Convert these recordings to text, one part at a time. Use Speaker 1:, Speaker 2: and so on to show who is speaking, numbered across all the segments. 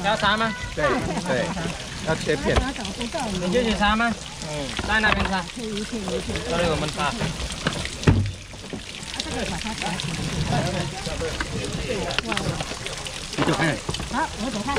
Speaker 1: 要杀吗？
Speaker 2: 对对，要切片。
Speaker 1: 你就去杀吗？在那边杀。这里我们杀。
Speaker 2: 你走开。
Speaker 3: 好，我走开。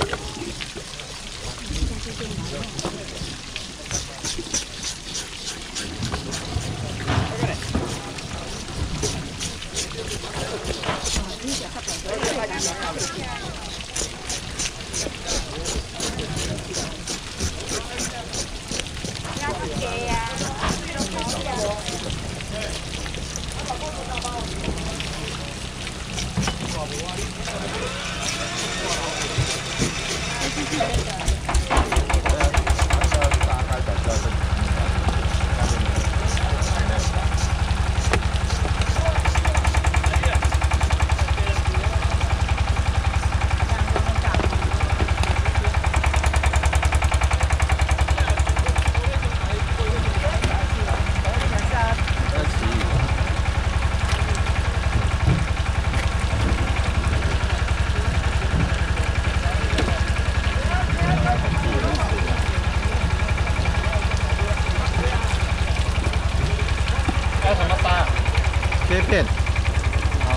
Speaker 2: 切片。好。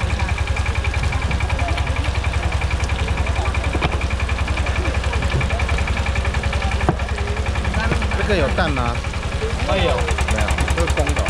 Speaker 2: 这个有蛋吗？
Speaker 1: 没有，
Speaker 2: 没有，这是公的。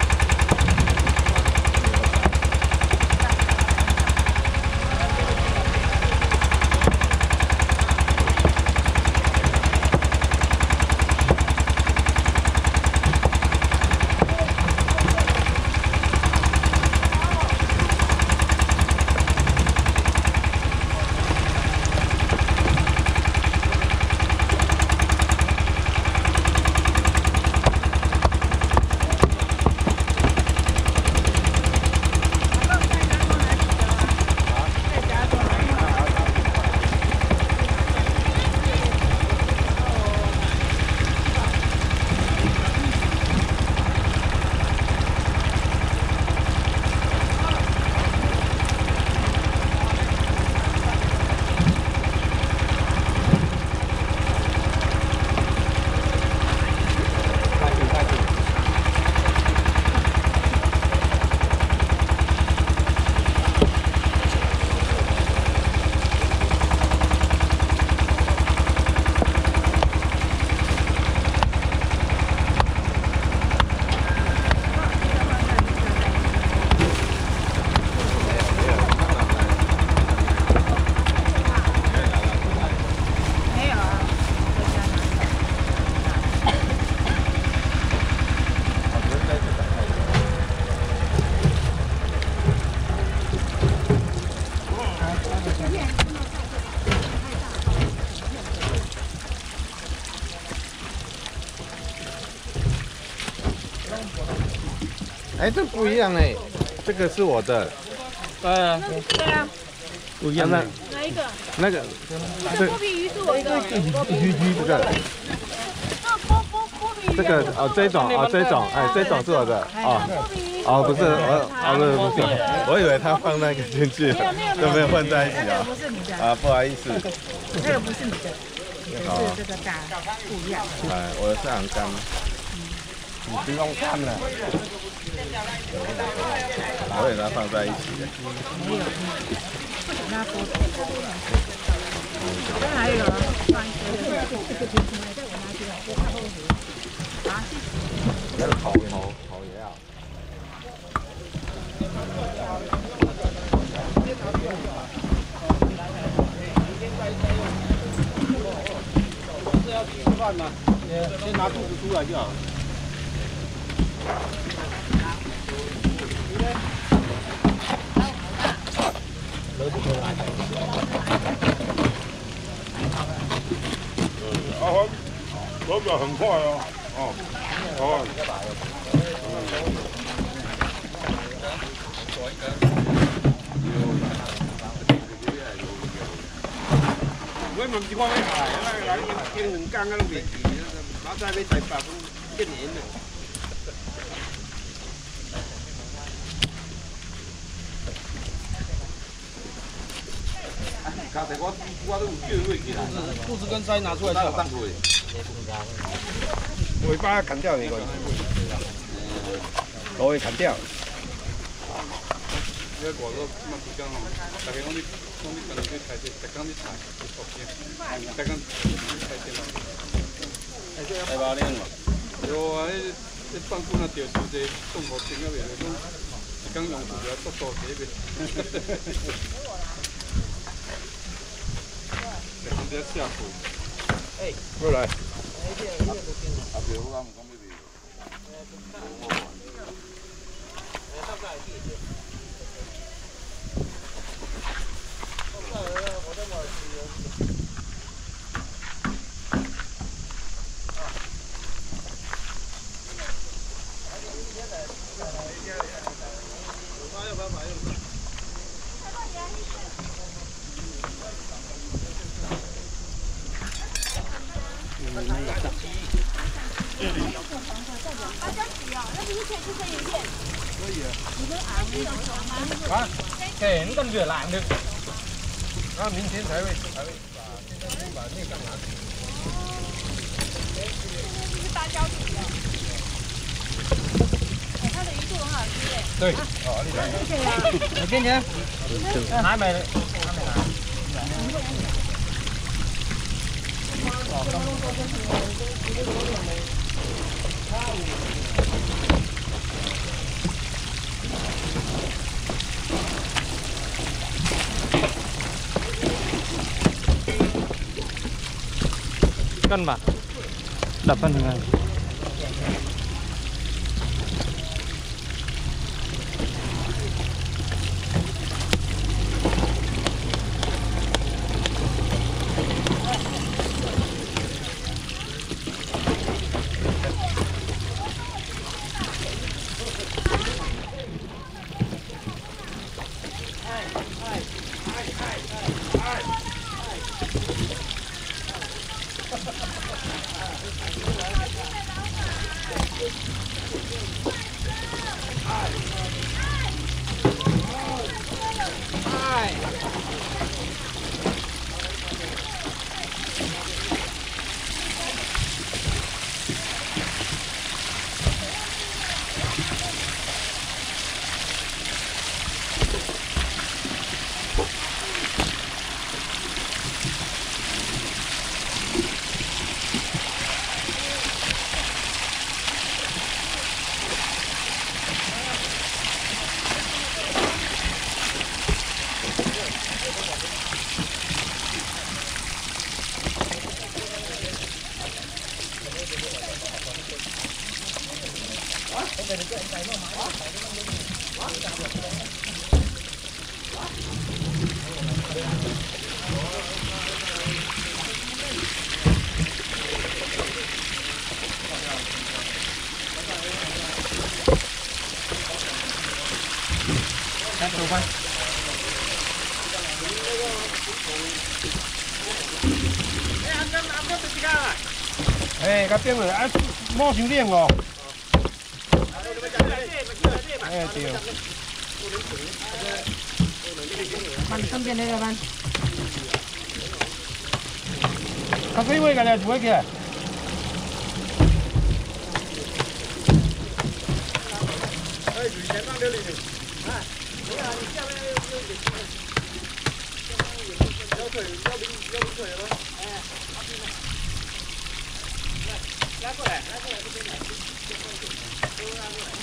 Speaker 2: 哎，这不一样哎，这个是我的。
Speaker 1: 对啊，
Speaker 2: 不一样的。
Speaker 3: 哪一个？
Speaker 2: 那个，
Speaker 3: 这剥皮鱼是我的。
Speaker 2: 这个。这个哦，这种哦，这种哎，这种是我的哦。哦，不是不是，我以为他放那个进去，都没有混在一起啊。
Speaker 3: 不是你的
Speaker 2: 啊，不好意思。
Speaker 3: 那个不是你的，是这个大不一样。
Speaker 2: 哎，我的是昂干。你不用看了。我给它放在一起的。
Speaker 3: 没有，不想它剥皮。这还有放一些。啊？
Speaker 2: 那个头也要。
Speaker 4: 是要吃饭吗？先拿肚子出来就好。阿欢，手表很快哦，哦，我嘛唔是我要来，来经两工啊都未记，马仔要台北1年了。 卡在我都有叫尾起来。肚子跟腮拿出来就当腿。尾巴砍掉没关系，头会砍掉。你外国嘛时间吼，大家讲你可能去采集，逐工去采，去撮片，逐工采集嘛。台巴岭嘛，有啊，你放久啊，钓收这动物听了袂？讲一工用数了，速度这边。直接下水。哎，过来。啊，别我讲唔讲咩味。
Speaker 1: 啊，给你感觉懒的。
Speaker 4: 啊，明天才会。现在先把那干嘛？
Speaker 3: 这是芭蕉底的。它的鱼肚很好吃耶。
Speaker 4: 对，哦，你来。
Speaker 3: 谢谢啊。
Speaker 1: 你进去。还没拿。Cân mà đập phân này.
Speaker 4: 哎，甲变了，啊，莫伤冷哦。哎，对。
Speaker 3: 慢分辨那个慢。
Speaker 4: 咖啡味个咧，煮起来。哎，以前放这里。哎，你看你下面有点。要水，要水了吗？哎，拉过来，这边来。都拉过来。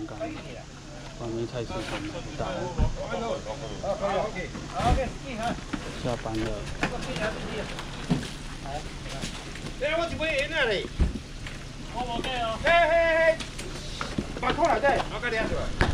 Speaker 5: 刚旁边菜市场买不到。下班了。
Speaker 1: 我一杯烟啊嘞。我无计哦。嘿，把口内底，我甲你啊。